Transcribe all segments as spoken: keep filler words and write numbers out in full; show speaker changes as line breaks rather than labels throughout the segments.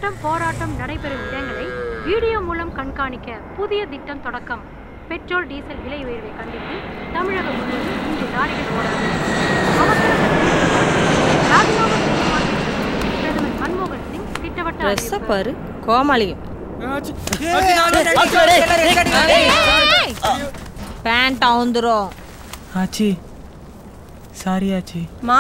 ஆர்ப்பாட்டம் போராட்டம் நடைபெறும் இடங்களை வீடியோ மூலம் கண்காணிக்க புதிய திட்டம் தொடக்கம். பெட்ரோல் டீசல் விலை உயர்வை கண்டித்து தமிழகம் முழுவதும் இன்று லாரிகள் ஓடாது. ராஜினாமா செய்யுமாறு பிரதமர் மன்மோகன் சிங் திட்டவட்ட
கோமாளியும் பேண்ட் ஆவுந்துரும்.
ஆச்சி சாரி ஆச்சி.
மா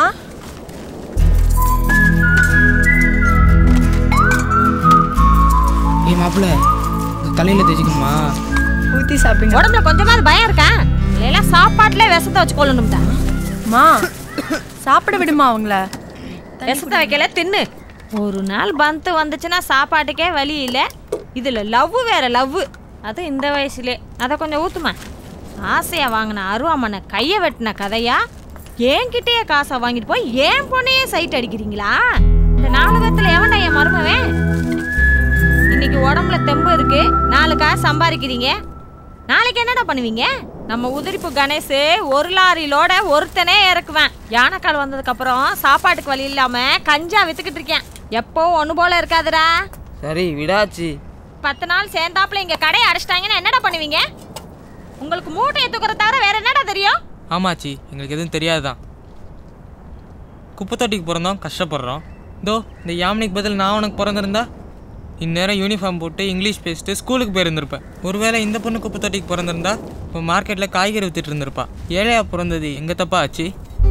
ஏ மாப்பிள்ள தலையில தேய்ச்சிக்கணுமா?
ஊத்தி சாப்பிடுங்க. உடம்புல கொஞ்சமாவது பயம் இருக்கா? இல்லையா சாப்பாட்டுல விஷத்தை வச்சு கொள்ளணும்டா. மா சாப்பிட விடுமா அவங்கள? விஷத்தை வைக்கல தின்னு. ஒரு நாள் பந்து வந்துச்சுன்னா சாப்பாட்டுக்கே வழி இல்லை. இதில் லவ் வேற லவ். அது இந்த வயசுலே அதை கொஞ்சம் ஊற்றுமா. ஆசையாக வாங்கின அருவாமனை கையை வெட்டின கதையா? என்கிட்டயே காசை வாங்கிட்டு போய் ஏன் பொண்ணையே சைட் அடிக்கிறீங்களா? இந்த நாலு பேத்துல எவன்டா என் மருமவன்? இன்னைக்கு உடம்புல தெம்பு இருக்கு, நாலு காசு சம்பாதிக்கிறீங்க. நாளைக்கு என்னடா பண்ணுவீங்க? நம்ம உதிரிப்பு கணேஷ் ஒரு லாரிலோட ஒருத்தனே இறக்குவேன். யானைக்கால் வந்ததுக்கு அப்புறம் சாப்பாட்டுக்கு வழி இல்லாம கஞ்சா வித்துக்கிட்டு இருக்கேன். எப்போ ஒண்ணு போல இருக்காதுடா.
சரி விடாச்சி.
பத்து நாள் சேர்ந்தாப்புல இங்க கடையை அடைச்சிட்டாங்கன்னா என்னடா பண்ணுவீங்க? உங்களுக்கு மூட்டையை தூக்குற தவிர வேற என்னடா தெரியும்?
ஆமாச்சி, எங்களுக்கு எதுவும் தெரியாதுதான். குப்பை தொட்டிக்கு பிறந்தோம், கஷ்டப்படுறோம். இதோ இந்த யாமினிக்கு பதில் நான் உனக்கு பிறந்திருந்தா இந்நேரம் யூனிஃபார்ம் போட்டு இங்கிலீஷ் பேசிட்டு ஸ்கூலுக்கு போயிருந்திருப்பேன். ஒருவேளை இந்த பொண்ணு குப்பை தொட்டிக்கு பிறந்திருந்தா இப்போ மார்க்கெட்டில் காய்கறி வித்துட்டு இருந்திருப்பா. ஏழையா பிறந்தது எங்க தப்பா ஆச்சு?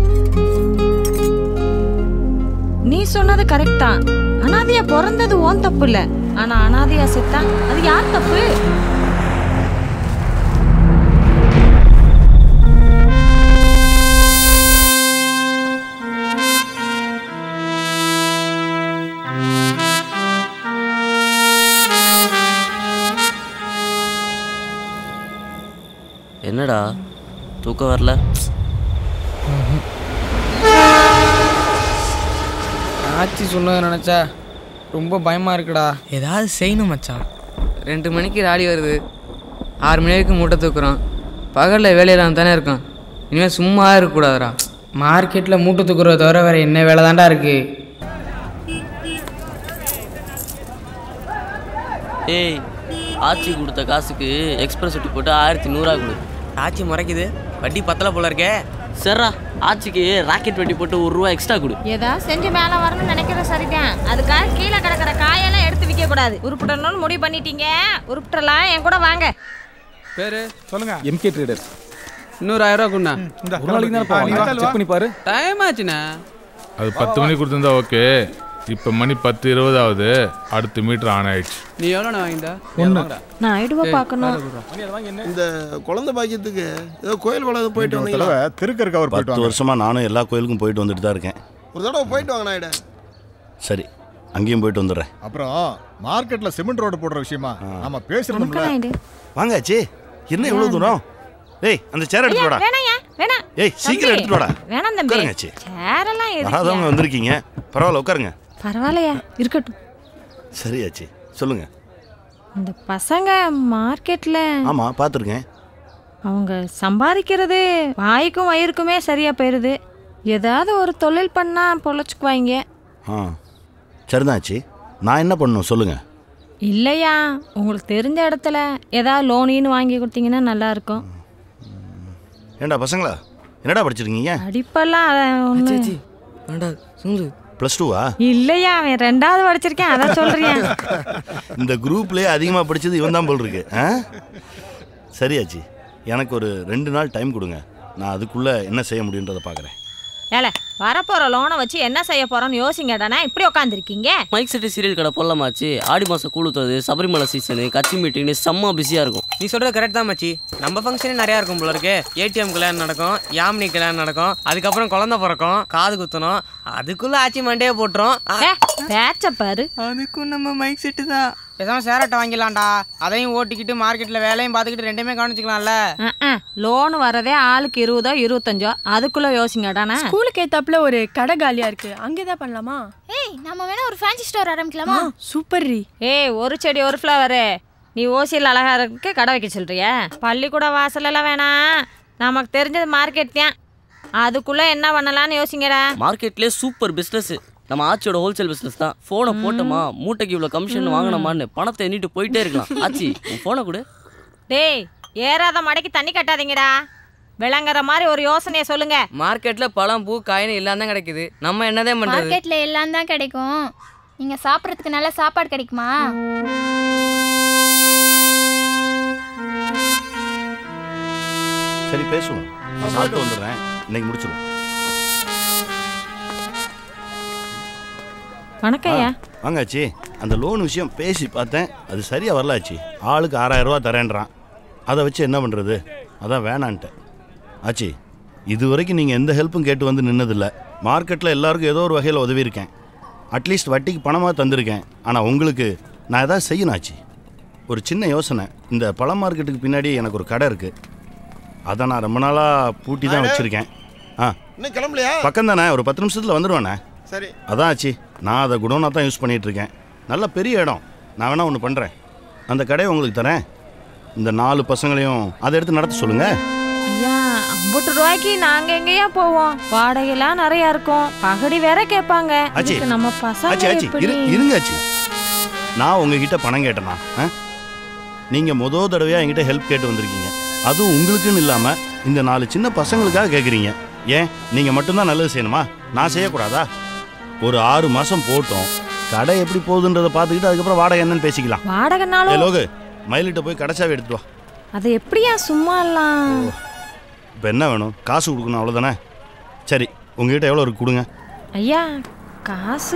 நீ சொன்னது கரெக்ட் தான். அனாதையா பிறந்தது ஓன் தப்பு இல்ல. ஆனா அனாதையா செத்தா அது யார் தப்பு?
என்னடா தூக்கம் வரல?
ஆச்சி சொன்னதை நினச்சா ரொம்ப பயமாக இருக்குடா. ஏதாவது செய்யணும் மச்சான்.
ரெண்டு மணிக்கு ராடி வருது, ஆறு மணி வரைக்கும் மூட்டை தூக்குறோம். பகலில் வேலையெல்லாம் தானே இருக்கோம். இனிமேல் சும்மா இருக்கக்கூடாதுடா.
மார்க்கெட்டில் மூட்டை தூக்குறத தவிர வேறு என்ன வேலை தாண்டா இருக்குது?
ஏய், ஆச்சி கொடுத்த காசுக்கு எக்ஸ்பிரஸ் ஒட்டி போட்டு ஆயிரத்தி நூறுரூவா கொடு.
ஆச்சி முறைக்குது, வட்டி பத்தலை போல இருக்கே.
சரிடா, ஆச்சிக்கு ராக்கெட் வெட்டி போட்டு ஒரு ரூபா எக்ஸ்ட்ரா கொடு.
ஏதாவது செஞ்சு மேலே வரணும்னு நினைக்கிற சரிதான். அதுக்காக கீழே கிடக்கிற காயெல்லாம் எடுத்து விற்க கூடாது. உருப்பிடணும்னு முடிவு பண்ணிட்டீங்க, உருப்பிடலாம். என் கூட வாங்க.
பேரு
சொல்லுங்க. MK traders.
இன்னொரு ஆயிரம் ரூபா கொடுண்ணா.
ஒரு நாளைக்கு தான் போவாங்க, செக் பண்ணி பாரு.
டைம் ஆச்சுண்ணா.
அது பத்து மணி கொடுத்துருந்தா ஓகே. இப்போ மணி பத்து இருபதாவது. அடுத்த மீட்டர் ஆன் ஆயிடுச்சு.
நீ எவ்வளோ வாங்கிட்டா?
ஒன்று.
நான் ஐடுவா பார்க்கணும்.
இந்த குழந்தை பாக்கியத்துக்கு ஏதோ கோயில் வளர்ந்து போயிட்டு வந்தீங்களா?
திருக்கருக்கு அவர் போயிட்டு
பத்து வருஷமா நானும் எல்லா கோயிலுக்கும் போயிட்டு வந்துட்டு தான் இருக்கேன்.
ஒரு தடவை போயிட்டு வாங்க நாயிட.
சரி, அங்கேயும் போயிட்டு வந்துடுறேன்.
அப்புறம் மார்க்கெட்ல சிமெண்ட் ரோடு போடுற விஷயமா நாம பேசுறோம்ல.
வாங்காச்சு. என்ன இவ்வளவு தூரம்? ஏய், அந்த சேர் எடுத்து வாடா.
வேணாயா வேணாம்.
ஏய், சீக்கிரம் எடுத்து வாடா.
வேணாம் தம்பி.
உட்காருங்க.
சேர் எல்லாம் எதுக்கு?
வராதவங்க வந்திருக்கீங்க, பரவாயில்ல உட்காருங்க.
பரவாயில்லையா, இருக்கட்டும்.
சரியாச்சு, சொல்லுங்க.
இந்த பசங்க மார்க்கெட்ல
ஆமா பார்த்துருக்கேன்.
அவங்க சம்பாதிக்கிறது வாய்க்கும் வயிறுக்குமே சரியா போயிருது. ஏதாவது ஒரு தொழில் பண்ணா பொழைச்சுக்குவாங்க.
ஆ சரிதாச்சு. நான் என்ன பண்ணணும் சொல்லுங்க.
இல்லையா, உங்களுக்கு தெரிஞ்ச இடத்துல ஏதாவது லோனின்னு வாங்கி கொடுத்தீங்கன்னா நல்லா இருக்கும்.
ஏண்டா பசங்களா, என்னடா படிச்சிருக்கீங்க?
படிப்பெல்லாம்
ப்ளஸ் டூவா?
இல்லையா, அவன் ரெண்டாவது படிச்சிருக்கேன், அதான் சொல்றேன்.
இந்த குரூப்லேயே அதிகமாக படித்தது இவன் தான் போல் இருக்கு. ஆ சரியாச்சு. எனக்கு ஒரு ரெண்டு நாள் டைம் கொடுங்க. நான் அதுக்குள்ளே என்ன செய்ய முடியுன்றதை பார்க்குறேன்.
ஏல, வரப்போகிற லோனை வச்சு என்ன செய்ய போகிறோன்னு யோசிங்கடானா இப்படி உட்காந்துருக்கீங்க.
மைக் செட்டு சீரியல் கடை போடலாமாச்சு. ஆடி மாதம் கூழுத்துறது, சபரிமலை சீசனு, கட்சி மீட்டிங்னு செம்ம பிஸியாக இருக்கும்.
நீ சொல்கிறது கரெக்ட் தான் மச்சி. நம்ம ஃபங்க்ஷனே நிறையா இருக்கும் போல இருக்கு. ஏடிஎம் கல்யாணம் நடக்கும், யாமினி கல்யாணம் நடக்கும், அதுக்கப்புறம் குழந்தை பிறக்கும், காது குத்தணும். அதுக்குள்ளே ஆச்சி மண்டையே போட்டுரும்.
பேச்ச பாரு.
அதுக்கும் நம்ம மைக் செட்டு தான். பேசாமல் சேரட்டை வாங்கிடலாம்டா. அதையும் ஓட்டிக்கிட்டு மார்க்கெட்டில் வேலையும் பார்த்துக்கிட்டு ரெண்டுமே கவனிச்சிக்கலாம்ல.
லோன் வரதே ஆளுக்கு இருபதோ இருபத்தஞ்சோ, அதுக்குள்ளே யோசிங்கடானா.
ஸ்கூலுக்கு ஏத்தாப்புல ஒரு கடை காலியா இருக்கு, அங்கேதான் பண்ணலாமா?
ஏய், நம்ம வேணா ஒரு ஃபேன்சி ஸ்டோர் ஆரம்பிக்கலாமா?
சூப்பர் ரீ.
ஏய், ஒரு செடி ஒரு ஃப்ளவரு. நீ ஓசியில் அழகா இருக்கு கடை வைக்க சொல்றிய? பள்ளிக்கூட வாசல் எல்லாம் வேணாம், நமக்கு தெரிஞ்சது மார்க்கெட் தான். அதுக்குள்ள என்ன பண்ணலாம்னு யோசிங்கடா.
மார்க்கெட்லேயே சூப்பர் பிஸ்னஸ். நம்ம ஆச்சியோட ஹோல்சேல் பிஸ்னஸ் தான். ஃபோனை போட்டோமா, மூட்டைக்கு இவ்வளோ கமிஷன் வாங்கினோமான்னு பணத்தை எண்ணிட்டு போயிட்டே இருக்கலாம். ஆச்சி உன் ஃபோனை கொடு.
டேய் ஏறாத மடைக்கு தண்ணி கட்டாதீங்கடா. விளங்குற மாதிரி ஒரு யோசனையை சொல்லுங்க.
மார்க்கெட்ல பழம் பூ காயின்னு எல்லாம் தான் கிடைக்குது. நம்ம என்னதான் பண்றது?
மார்க்கெட்ல எல்லாம் தான் கிடைக்கும். நீங்க சாப்பிட்றதுக்கு நல்ல சாப்பாடு கிடைக்குமா?
சரி பேசுவோம். நான் சாப்பிட்டு வந்துடுறேன். இன்னைக்கு முடிச்சிடுவோம்.
வணக்கம்யா.
வாங்காச்சி, அந்த லோன் விஷயம் பேசி பார்த்தேன். அது சரியாக வரலாச்சு. ஆளுக்கு ஆறாயிரம் ரூபா தரேன்றான். அதை வச்சு என்ன பண்ணுறது? அதான் வேணான்ட்டேன். ஆச்சி, இது வரைக்கும் நீங்கள் எந்த ஹெல்ப்பும் கேட்டு வந்து நின்னதில்லை. மார்க்கெட்டில் எல்லாருக்கும் ஏதோ ஒரு வகையில் உதவி இருக்கேன். அட்லீஸ்ட் வட்டிக்கு பணமாக தந்திருக்கேன். ஆனால் உங்களுக்கு நான் எதாவது செய்யணும் ஆச்சி. ஒரு சின்ன யோசனை. இந்த பழ மார்க்கெட்டுக்கு பின்னாடி எனக்கு ஒரு கடை இருக்குது. அதை நான் ரொம்ப நாளாக பூட்டி தான் வச்சுருக்கேன். ஆ
இன்னும் கிளம்பலையா?
பக்கம் தானே, ஒரு பத்து நிமிஷத்தில் வந்துடுவேண்ணே.
சரி.
அதான் ஆச்சு, நான் அதை குடோனாக தான் யூஸ் பண்ணிகிட்ருக்கேன். நல்ல பெரிய இடம். நான் வேணா ஒன்று பண்ணுறேன். அந்த கடையை உங்களுக்கு தரேன். இந்த நாலு பசங்களையும் அதை எடுத்து நடத்த சொல்லுங்கள்.
ஐயா ஐம்பது ரூபாய்க்கு நாங்கள் எங்கேயா போவோம்? வாடகைலாம் நிறையா இருக்கும். பகடி வேற கேட்பாங்க.
ஆச்சி
நம்ம
ஆச்சி
பசங்க
ஆச்சி இரு இருங்க ஆச்சி. நான் உங்ககிட்ட பணம் கேட்டேனா? ஆ நீங்கள் மொதல் தடவையாக என்கிட்ட ஹெல்ப் கேட்டு வந்திருக்கீங்க. அதுவும் உங்களுக்குன்னு இல்லாமல் இந்த நாலு சின்ன பசங்களுக்காக கேட்குறீங்க. ஏன் நீங்கள் மட்டும்தான் நல்லது செய்யணுமா? நான் செய்யக்கூடாதா? ஒரு ஆறு மாதம் போட்டோம். கடை எப்படி போகுதுன்றதை பார்த்துக்கிட்டு அதுக்கப்புறம் வாடகை என்னன்னு பேசிக்கலாம்.
வாடகைனாலும்
லோகு மயிலிட்ட போய் கடைச்சாவே எடுத்துட்டு வா.
அது எப்படியா சும்மா எல்லாம்?
இப்போ என்ன வேணும்? காசு கொடுக்கணும், அவ்வளோதானே? சரி, உங்ககிட்ட எவ்வளோ இருக்கு கொடுங்க.
ஐயா காசு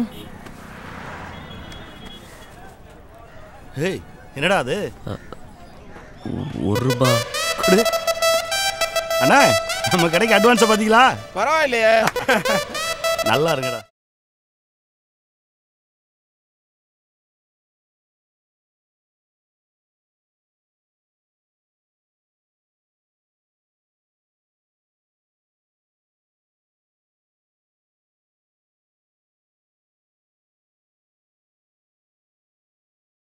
ஏய் என்னடா அது?
ஒரு ரூபா
கொடு. அண்ணா நம்ம கடைக்கு அட்வான்ஸை பார்த்தீங்களா?
பரவாயில்லையே.
நல்லா இருங்கடா.